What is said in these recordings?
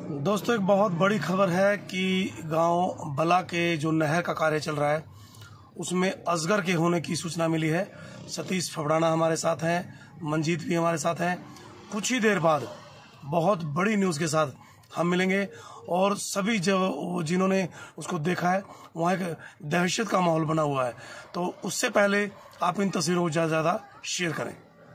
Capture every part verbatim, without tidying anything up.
दोस्तों, एक बहुत बड़ी खबर है कि गांव बला के जो नहर का कार्य चल रहा है उसमें अजगर के होने की सूचना मिली है। सतीश फबड़ाना हमारे साथ हैं, मंजीत भी हमारे साथ हैं। कुछ ही देर बाद बहुत बड़ी न्यूज़ के साथ हम मिलेंगे और सभी जो जिन्होंने उसको देखा है वहाँ एक दहशत का माहौल बना हुआ है। तो उससे पहले आप इन तस्वीरों को ज़्यादा ज़्यादा शेयर करें।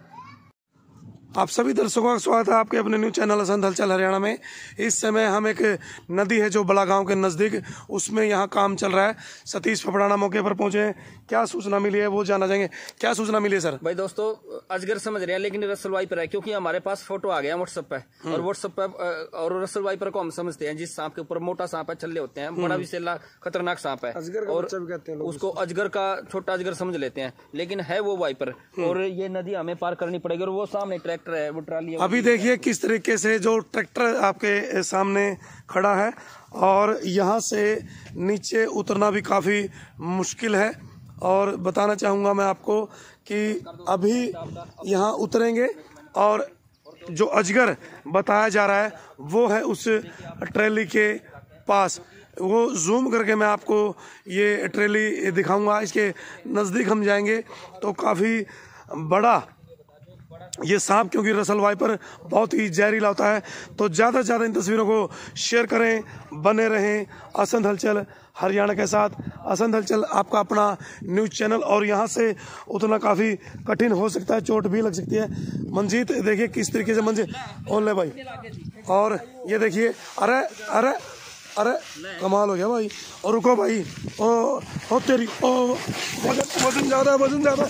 आप सभी दर्शकों का स्वागत है आपके अपने न्यूज चैनल असंध हलचल हरियाणा में। इस समय हम एक नदी है जो बला गांव के नज़दीक, उसमें यहाँ काम चल रहा है। सतीश फबड़ाना मौके पर पहुंचे हैं। क्या सूचना मिली है वो जाना जाएंगे। क्या सूचना मिली है सर? भाई दोस्तों, अजगर समझ रहे हैं लेकिन रसल वाइपर है, क्योंकि हमारे पास फोटो आ गया व्हाट्सएप पे। और व्हाट्सएप पे और रसल वाइपर को हम समझते हैं जिस सांप के ऊपर मोटा सांप है, छल्ले होते हैं, बड़ा विशेला खतरनाक सांप है, और उसको अजगर का छोटा अजगर समझ लेते हैं, लेकिन है वो वाइपर। और ये नदी हमें पार करनी पड़ेगी। और वो सामने ट्रैक्टर है, वो ट्राली। अभी देखिए किस तरीके से जो ट्रैक्टर आपके सामने खड़ा है और यहाँ से नीचे उतरना भी काफी मुश्किल है। और बताना चाहूंगा मैं आपको कि अभी यहाँ उतरेंगे और जो अजगर बताया जा रहा है वो है उस ट्रेली के पास। वो जूम करके मैं आपको ये ट्रेली दिखाऊंगा। इसके नज़दीक हम जाएंगे तो काफ़ी बड़ा ये सांप, क्योंकि रसल वाइपर बहुत ही जहरीला होता है। तो ज़्यादा से ज़्यादा इन तस्वीरों को शेयर करें, बने रहें असंध हलचल हरियाणा के साथ। असंध हलचल आपका अपना न्यूज़ चैनल, और यहाँ से उतना काफ़ी कठिन हो सकता है, चोट भी लग सकती है। मंजीत देखिए किस तरीके से मंजीत ओले भाई, और ये देखिए, अरे अरे अरे कमाल हो गया भाई। और रुको भाई, ओ ओ तेरी ओ वजन वजन ज़्यादा वजन ज़्यादा।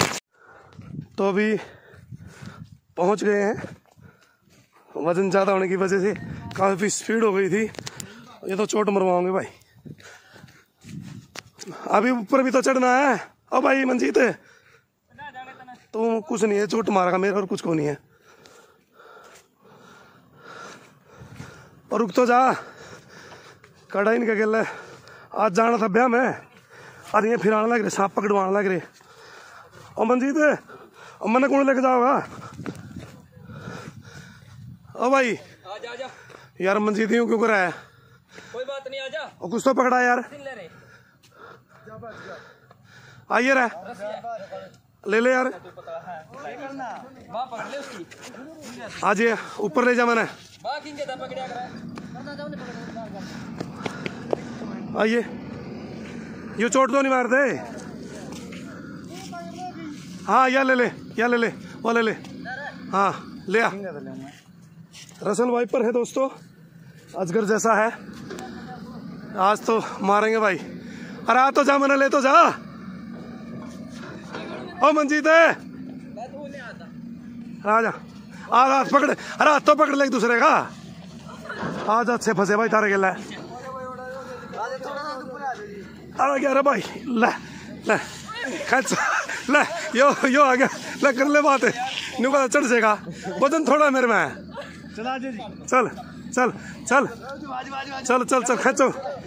तो अभी पहुंच गए हैं। वजन ज़्यादा होने की वजह से काफ़ी स्पीड हो गई थी। ये तो चोट मरवाओगे भाई। अभी ऊपर भी तो चढ़ना है। ओ भाई मंजीत, तो कुछ नहीं है, चोट मारेगा मेरा और कुछ को नहीं है। और रुक तो जा, कड़ा इनका गल है। आज जाना था ब्याह में, अरे ये फिर आने लग रहे, सांप पकड़वाने लग रहे। और मंजीत, और मैंने कौन लेके जाओगा? ओ भाई आजा आजा यार, मंजीत यूं क्यों कर रहा है? कोई बात नहीं, आजा। और कुछ तो पकड़ा यार, आइए रे, ले ले यार, आज ये ऊपर ले जा मैंने। आइए, ये चोट तो नहीं मारते। हाँ या ले ले, या ले ले, वो ले ले, हाँ ले आ। रसल वाइपर है दोस्तों, अजगर जैसा है। आज तो मारेंगे भाई। अरे आ तो जा, मैंने ले तो जा। ओ मंजीत है, आ जा, आ हाथ पकड़। अरे हाथ तो पकड़ ले एक दूसरे का। आज हाथ से फंसे भाई तारे के। अरे क्या रे भाई, ले ले खच ले, यो यो आ गया, ले कर ले बात है। न्यू का चढ़ सेगा, वजन थोड़ा मेरे में। चल चल चल चल चल चल खचो।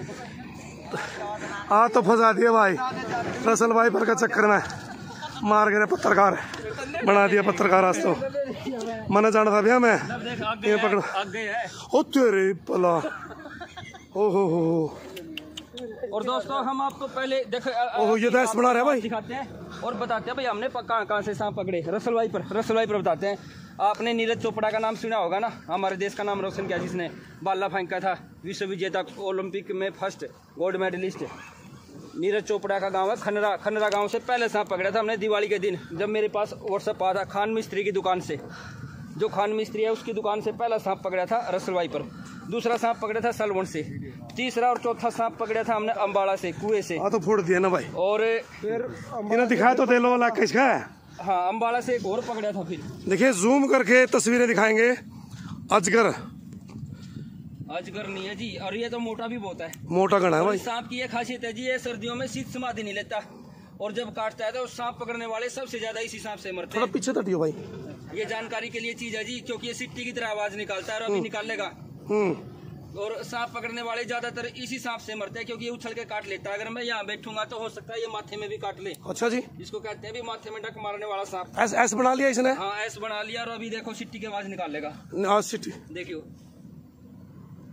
आ तो फंसा दिया भाई रसल वाइपर का चक्कर में। मार गए पत्रकार, बना दिया पत्रकार। आज तो मैंने जाना था भैया, मैं ये पकड़। ओ तेरे पला, ओ हो हो। और दोस्तों, हम आपको पहले देख ओह ये दस बना रहे हैं भाई, दिखाते हैं और बताते हैं भाई हमने कहाँ कहाँ से सांप पकड़े। रसल वाइपर, रसल वाइपर बताते हैं। आपने नीरज चोपड़ा का नाम सुना होगा ना, हमारे देश का नाम रोशन किया, जिसने भाला फेंका था, विश्व विजेता, ओलंपिक में first gold medallist. Neeraj Chopra का गांव है खनरा। खनरा गांव से पहले सांप पकड़ा था हमने दिवाली के दिन, जब मेरे पास व्हाट्सएप आया था खान मिस्त्री की दुकान से। जो खान मिस्त्री है उसकी दुकान से पहला सांप पकड़ा था रसल वाइपर। दूसरा सांप पकड़ा था सलवन से। तीसरा और चौथा सांप पकड़ा था हमने अम्बाड़ा से, कुएं से। हाँ तो फोड़ दिया ना भाई। और फिर इन्हें दिखाया तो दे लो ला किसका है। हाँ, अम्बाड़ा से एक और पकड़ा था। फिर देखिए जूम करके तस्वीरें दिखाएंगे। अजगर, अजगर नहीं है जी, और ये तो मोटा भी बहुत है, मोटा गणा है भाई। सांप की ये खासियत है जी, ये सर्दियों में शीत समाधि नहीं लेता, और जब काटता है तो सांप पकड़ने वाले सबसे ज्यादा इसी सांप से मरते हैं। थोड़ा पीछे तटियो भाई, ये जानकारी के लिए चीज है जी, क्योंकि ये सिट्टी की तरह आवाज निकालता है और अभी निकालेगा। और सांप पकड़ने वाले ज्यादातर इसी सांप से मरते हैं, क्योंकि ये उछल के काट लेता है। अगर मैं यहाँ बैठूंगा तो हो सकता है ये माथे में भी काट ले। अच्छा जी, इसको कहते हैं भी माथे में डक मारने वाला सांप। ऐस ऐस बना लिया इसने। हाँ, ऐस बना लिया, और अभी देखो सिट्टी की आवाज निकालेगा। हाँ सिट्टी देखियो,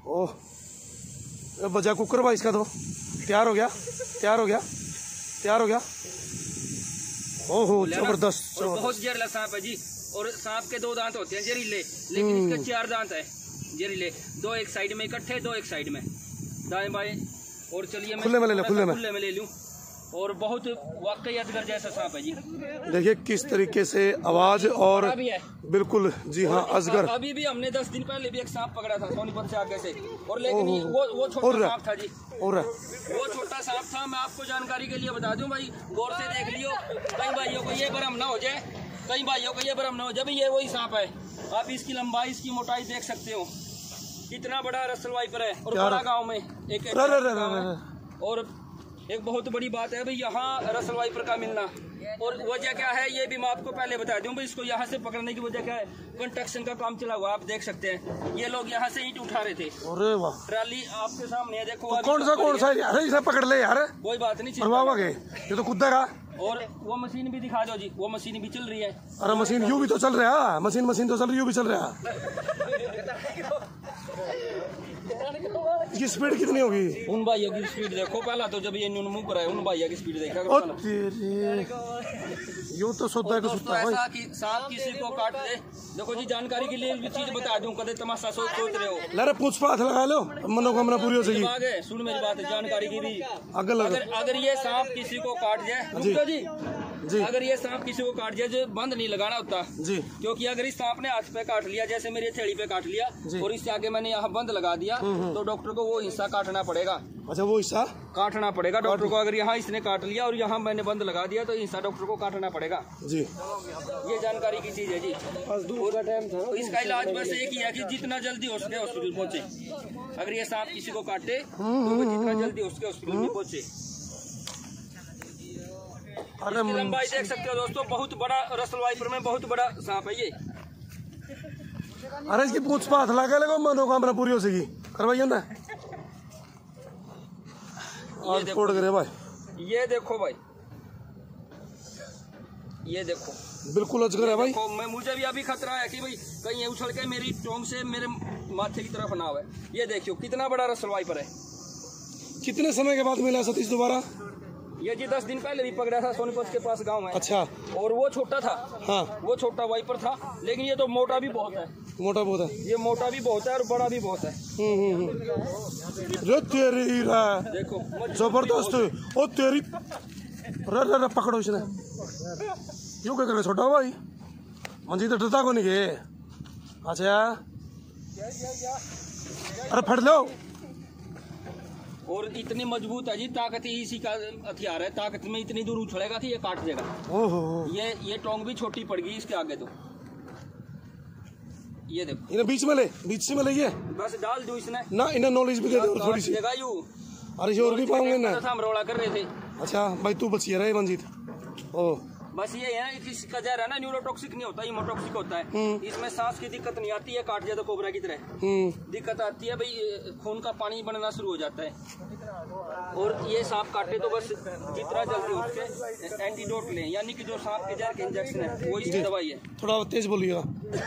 ओह बजा कुकर भाई इसका तो तैयार हो गया तैयार हो गया तैयार हो गया। ओहो जबरदस्त। और बहुत जहरीला सांप है जी। और सांप के दो दांत होते हैं जहरीले, लेकिन इसके चार दांत है जहरीले। दो एक साइड में इकट्ठे, दो एक साइड में, दाएं बाएं। और चलिए मैं खुले में ले लूं, खुले में खुले में ले लूं। और बहुत वाकई अजगर जैसा सांप है जी। देखिए किस तरीके से आवाज और बिल्कुल जी हाँ अजगर। अभी भी हमने दस दिन पहले भी एक सांप पकड़ा था सोनीपत से आगे से, और लेकिन वो वो छोटा सांप था जी। और वो छोटा सांप था। मैं आपको जानकारी के लिए बता दूं भाई, गौर से देख लियो, कई भाइयों को ये भ्रम ना हो जाए, कई भाइयों को ये भ्रम ना हो जाए। ये वही सांप है। आप इसकी लंबाई, इसकी मोटाई देख सकते हो, कितना बड़ा रसल वाइपर है। और बड़ा गाँव में एक और एक बहुत बड़ी बात है भाई यहाँ रसल वाइपर का मिलना। और वजह क्या है ये भी मैं आपको पहले बता दूं भाई। इसको यहाँ से पकड़ने की वजह क्या है, कंस्ट्रक्शन का काम चला हुआ, आप देख सकते हैं। ये लोग यहाँ से ईंट उठा रहे थे। अरे वाह, ट्राली आपके सामने है, देखो। तो कौन सा कौन सा अरे इसे पकड़ ले यार, कोई बात नहीं, ये तो कूदेगा। और वो मशीन भी दिखा दो जी, वो मशीन भी चल रही है। अरे मशीन यूं भी तो चल रहा है, मशीन मशीन तो चल रही, यूं भी चल रहा है। इसकी स्पीड कितनी होगी? उन भाइयों की स्पीड देखो पहला तो, जब ये न्यून मुंह पर है, उन भाइयों की स्पीड देखा। ओ तेरे यूं तो सोता है कि दोस्तों ऐसा कि सांप किसी को काट दे। देखो जी जानकारी के लिए भी चीज बता दूं, कदे तमाशा सोच सोच रहे हो। लरे पूछ पाछ लगा लो, मनोकामना पूरी हो जाएगी। सुन मेरी बात, जानकारी की भी अगर अगर अगर ये सांप किसी को काट जाए, रुको जी जी, अगर ये सांप किसी को काट जाए जो बंद नहीं लगाना होता जी। क्योंकि अगर इस सांप ने हाथ पे काट लिया, जैसे मेरी थैली पे काट लिया और इससे आगे मैंने यहाँ बंद लगा दिया, तो डॉक्टर को वो हिस्सा काटना पड़ेगा। अच्छा, वो हिस्सा काटना पड़ेगा डॉक्टर को। अगर यहाँ इसने काट लिया और यहाँ मैंने बंद लगा दिया, तो हिस्सा डॉक्टर को काटना पड़ेगा जी। ये जानकारी की चीज है जी। तो इसका इलाज बस एक ही है कि जितना जल्दी हो सके हॉस्पिटल पहुँचे। अगर ये सांप किसी को काटे तो जितना जल्दी हो सके हॉस्पिटल में पहुँचे। अरे लंबाई देख सकते हो दोस्तों, बहुत बड़ा रसल वाइपर में बहुत बड़ा सांप है ये। अरे इसकी पूछ पाछ लगा लगो, मनोकामना पूरी हो सकेगी, करवाइए ना। आज छोड़ करे भाई, ये देखो भाई, ये देखो बिल्कुल अजगर है भाई। मैं मुझे भी अभी खतरा है कि भाई कहीं ये उछल के मेरी टोंग से मेरे माथे की तरफ ना आवे। ये देखियो कितना बड़ा रसल वाइपर है। कितने समय के बाद मिला सतीश दोबारा? ये जी दस दिन पहले भी पकड़ा था सोनीपत के पास गांव में। अच्छा। और वो छोटा था। हाँ, वो छोटा वाइपर था, लेकिन ये तो मोटा भी बहुत है। मोटा बहुत है, ये मोटा भी बहुत है और बड़ा भी बहुत है। जो तेरी देखो जबरदस्त। ओ तेरी रे रे रे पकड़ो इसने। यूं क्या कर रहे छोटा भाई, मंजी तो डरता को नहीं गए। अच्छा, अरे फट लो। और इतनी मजबूत है जी, ताकत ही इसी का हथियार है। ताकत में इतनी दूर उछलेगा कि ये काट देगा। ओहो, ये ये टोंग भी छोटी पड़ गई इसके आगे। तो ये देखो, इन्हें बीच में ले, बीच से में ले, ये बस डाल दो इसने ना, इन्हें नॉलेज भी दे दो थोड़ी सी। अरे और भी पाऊंगे ना, हम रोड़ा कर रहे थे। अच्छा भाई तू बचिए रहे मंजीत। ओ बस ये है कि इसका जहर है ना, न्यूरोटॉक्सिक नहीं होता, इमोटॉक्सिक होता है। इसमें सांस की दिक्कत नहीं आती है, काट जाए तो कोबरा की तरह दिक्कत आती है भाई, खून का पानी बनना शुरू हो जाता है। और ये सांप काटे तो बस जितना जल्दी उसके एंटीडोट लें, यानी कि जो सांप के जहर के इंजेक्शन है वो इसकी दवाई है। थोड़ा तेज बोलिएगा।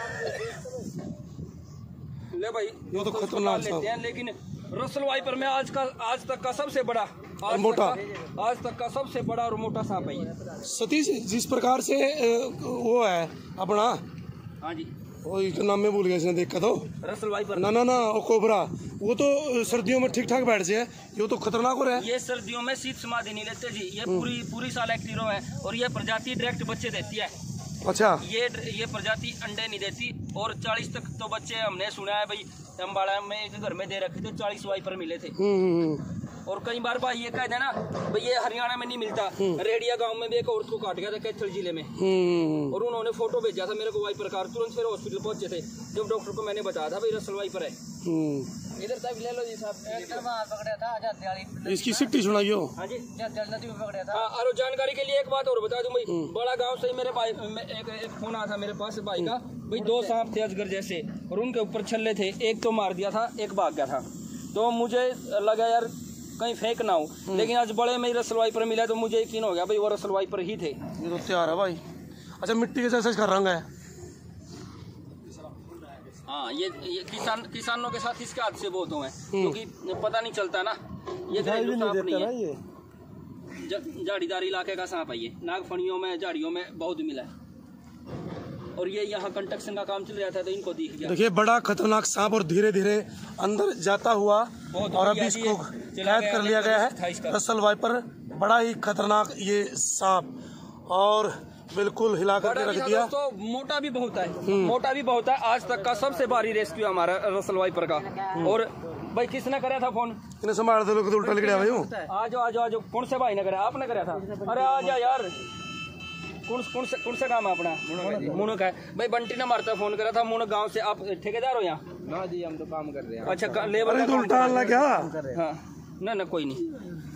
ले भाई ये तो खतरनाक लेते हैं, लेकिन रसल वाइपर में आज का आज तक का सबसे बड़ा आज मोटा तक आज तक का सबसे बड़ा और मोटा सांप है ये। सतीश जिस प्रकार से वो है अपना, हाँ जी, वो नाम में भूल गया इसने, देखा तो रसल वाइपर। ना ना ना वो कोबरा, वो तो सर्दियों में ठीक ठाक बैठ जाए, ये तो खतरनाक हो रहा है। ये सर्दियों में शीत समाधि नहीं लेते जी, ये पूरी पूरी साल एक्टिव है। और ये प्रजाति डायरेक्ट बच्चे देती है। अच्छा, ये ये प्रजाति अंडे नहीं देती। और चालीस तक तो बच्चे हमने सुना है भाई, अम्बाड़ा में एक घर में दे रखे थे, चालीस वाइपर मिले थे। और कई बार भाई ये कह देना भाई ये हरियाणा में नहीं मिलता। रेडिया गांव में भी एक औरत को काट गया था कैथल जिले में, और उन्होंने फोटो भेजा था मेरे को वाइपर का। तुरंत फिर हॉस्पिटल पहुंचे थे, जब डॉक्टर को मैंने बताया था भाई रसल वाइपर है। इधर तक ले लो जी साहब, पकड़ा था इसकी सिट्टी सुनाइयो। हाँ जी, नदी में पकड़ा था। हाँ, और जानकारी के लिए एक बात और बता दूं भाई, बड़ा गांव से मेरे भाई एक, एक फोन आया था मेरे पास भाई का, भाई दो सांप थे अजगर जैसे और उनके ऊपर छल्ले थे, एक तो मार दिया था, एक भाग गया था। तो मुझे लगा यार कहीं फेंक ना हो, लेकिन आज बड़े में रसल वाइपर मिला तो मुझे यकीन हो गया भाई वो रसल वाइपर ही थे। ये तो तैयार है भाई। अच्छा, मिट्टी के जैसे इसका रंग है, हाँ, ये, ये किसान किसानों के साथ इसके हादसे बहुत हुए हैं, क्योंकि पता नहीं चलता ना, ये घरेलू सांप नहीं है, झाड़ीदार इलाके का सांप है ये, नागफणियों में झाड़ियों में बहुत मिला है। और ये यहाँ कंस्ट्रक्शन का काम चल रहा था तो इनको दिख गया। देखिए बड़ा खतरनाक सांप और धीरे धीरे अंदर जाता हुआ और अभी इसको कैद कर लिया गया है। रसल वाइपर बड़ा ही खतरनाक ये सांप और बिल्कुल हिला करके रख दिया। तो मोटा भी बहुत है, मोटा भी बहुत है। आज तक का सबसे भारी रेस्क्यू हमारा रसल वाइपर का। और भाई किसने कराया था फोन? किसने संभाल दो लोग उल्टा लिख भाई। आज आज आज कौन से भाई ने कराया? आपने कराया था? अरे आ जा यार, कौन कौन से कौन सा काम है अपना? मुनक है भाई। बंटी ने मारता फोन करा था मुनक गांव से। आप ठेकेदार हो यहाँ? ना जी, हम तो काम कर रहे हैं। अच्छा, लेबर तो उल्टा आना क्या? हाँ ना ना कोई नहीं।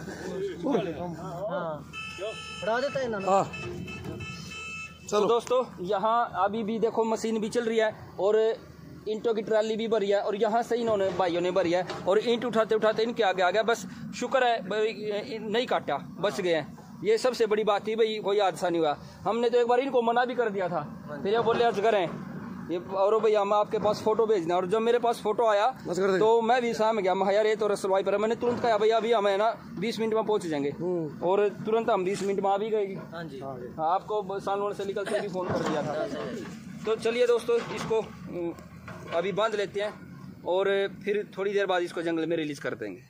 हाँ चलो दोस्तों, यहाँ अभी भी देखो मशीन भी चल रही है और ईंटों की ट्राली भी भरी है और यहाँ से इन्होंने भाइयों ने भरी है और ईंट उठाते उठाते इनके आगे आ गया। बस शुक्र है नहीं काटा, बच गए हैं। ये सबसे बड़ी बात थी भाई, कोई हादसा नहीं हुआ। हमने तो एक बार इनको मना भी कर दिया था, फिर ये बोले अजगर हैं ये। और भैया हम आपके पास फोटो भेजना। और जब मेरे पास फोटो आया तो मैं भी सामने गया, मैं यार ये तो रसल वाइपर है। मैंने तुरंत कहा भैया अभी हमें ना बीस मिनट में पहुंच जाएंगे और तुरंत हम बीस मिनट में आ भी गए। हाँ, आपको सालवन से निकलते भी फोन कर दिया था। तो चलिए दोस्तों, इसको अभी बांध लेते हैं और फिर थोड़ी देर बाद इसको जंगल में रिलीज कर देंगे।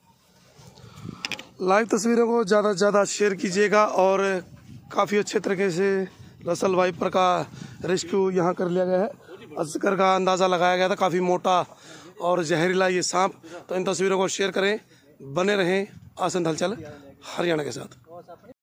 लाइव तस्वीरों को ज़्यादा से ज़्यादा शेयर कीजिएगा और काफ़ी अच्छे तरीके से रसल वाइपर का रेस्क्यू यहाँ कर लिया गया है। अजगर का अंदाज़ा लगाया गया था, काफ़ी मोटा और जहरीला ये सांप। तो इन तस्वीरों को शेयर करें, बने रहें आसन हलचल हरियाणा के साथ।